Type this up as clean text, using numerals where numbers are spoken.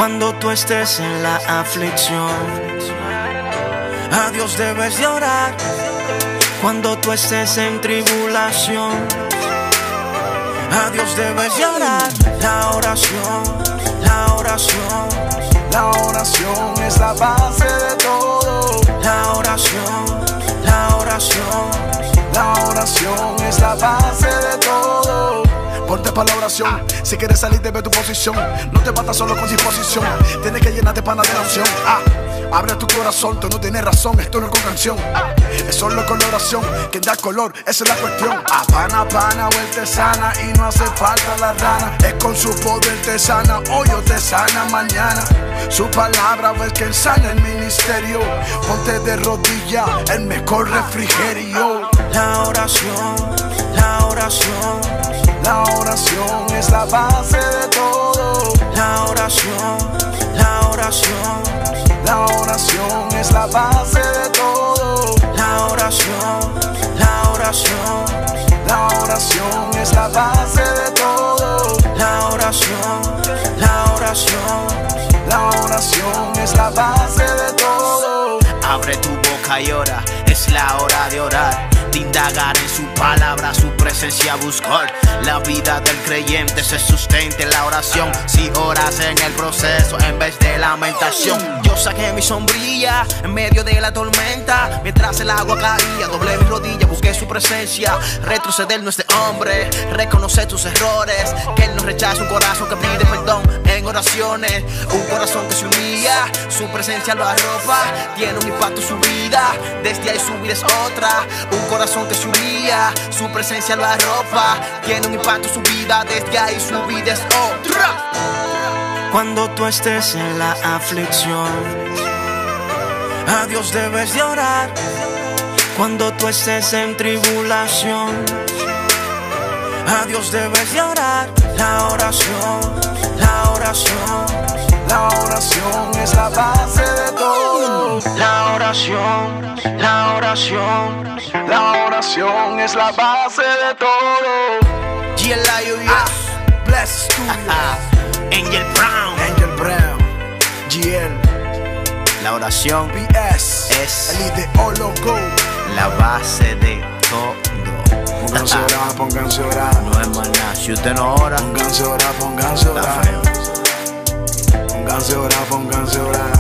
Cuando tú estés en la aflicción, a Dios debes de orar. Cuando tú estés en tribulación, a Dios debes de orar. La oración, la oración, la oración es la base de todo. la oración, la oración, La oración es la base de todo. Ponte para la oración. Si quieres salir de tu posición, no te matas solo con disposición. Tienes que llenarte pana de la unción. Abre tu corazón, tú no tienes razón, esto no es con canción. Es solo con la oración que da color, esa es la cuestión. A pana, vuelta sana y no hace falta la rana. Es con su poder te sana, hoy o te sana mañana. Su palabra es que sana el ministerio. Ponte de rodilla, el mejor refrigerio. la oración, la oración, La oración es la base de todo. la oración, la oración, La oración es la base de todo. la oración, la oración, La oración es la base de todo. la oración, la oración. La oración es la base de todo. Abre tu boca y ora, es la hora de orar, de indagar en su palabra, su presencia buscar. La vida del creyente se sustenta en la oración. Si oras en el proceso en vez de lamentación. Yo saqué mi sombrilla en medio de la tormenta, mientras el agua caía, doblé mis rodillas, busqué su presencia. Retroceder no es de hombre, reconocer tus errores, que él no rechaza un corazón que pide perdón en oraciones. Un corazón que se humilla, su presencia lo arropa, tiene un impacto en su vida, desde ahí su vida es otra. Un corazón que se humilla, su presencia lo arropa, tiene un impacto en su vida, desde ahí su vida es otra. Cuando tú estés en la aflicción, a Dios debes de orar. Cuando tú estés en tribulación, a Dios debes de orar. La oración, la oración, La oración es la base de todo. la oración, la oración. La oración es la base de todo. GLIOS, Bless Studios, Angel Brown. Angel Brown, GL, La oración BS, es el ideólogo. la base de todo. Pónganse a orar, pónganse a orar. No es más nada, si usted no ora, Pónganse a orar, pónganse a está orar. feo. Pónganse a orar, pónganse a orar.